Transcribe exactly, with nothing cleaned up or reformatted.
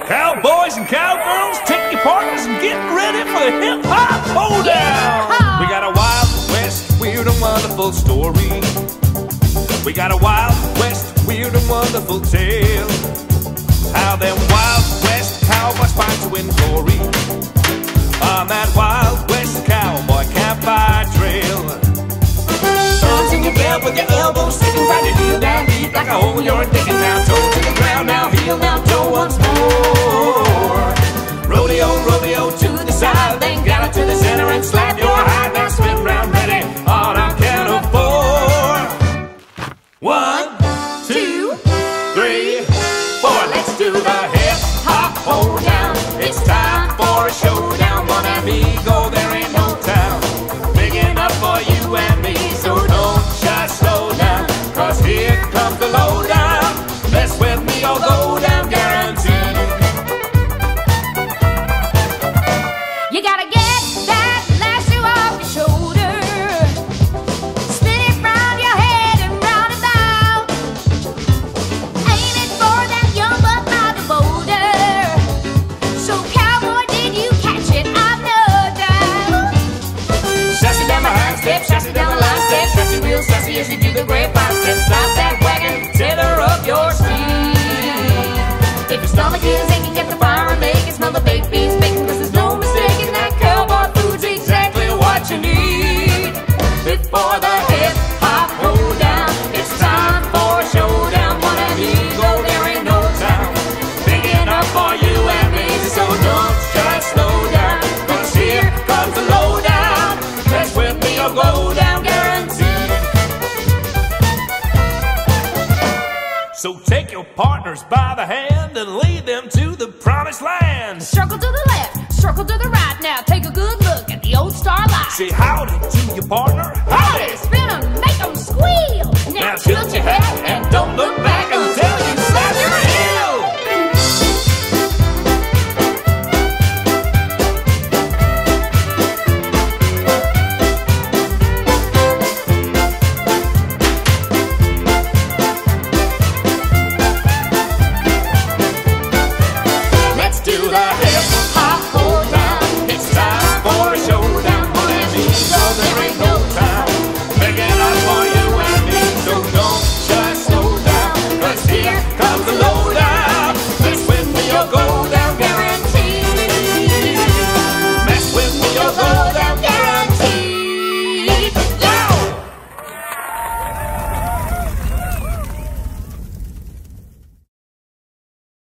Cowboys and cowgirls, take your partners and get ready for the Hip Hop Hoedown. We got a Wild West, weird and wonderful story. We got a Wild West, weird and wonderful tale. How them Wild West cowboys fight to win glory on that Wild West cowboy campfire trail. Thumbs in your belt with your elbows sticking right your heel down deep like a hole you're digging. Now toe to the ground, now heel, now toe once more. Rodeo, rodeo to the side, then gallop to the center and slap your hide. Now spin round ready on our count of four. One, two, three, four. Let's do the Hip Hop Hoedown. It's time for a showdown. One amigo, there ain't no town big enough for you and me. So don't just slow down, cause here comes the lowdown. Mess with me or go down guaranteed. You gotta get that lasso off your shoulder, spin it round your head and round about. Aim it for that young buck by the boulder. So cowboy, did you catch it? I've no doubt. Sassy down the high step, sassy down the line step, sassy real sassy as you do the grapevine step. Stop that wagon, tether up your steed. If your stomach is aching, get the fire and make it smell the baked beans baking, cause there's no mistaking that cowboy food's exactly what you need. Before the Hip Hop Hoedown, it's time for a showdown. One amigo, there ain't no town big enough for you and me. So don't just slow down, cause here comes the lowdown. Mess with me or go down guaranteed. So take your partners by the hand and lead them to the promised land. Circle to the left, circle to the right. Now take a good look at the old starlight. Say howdy to your partner. Howdy! Spin 'em, make 'em squeal. Now tilt your hat and don't look back until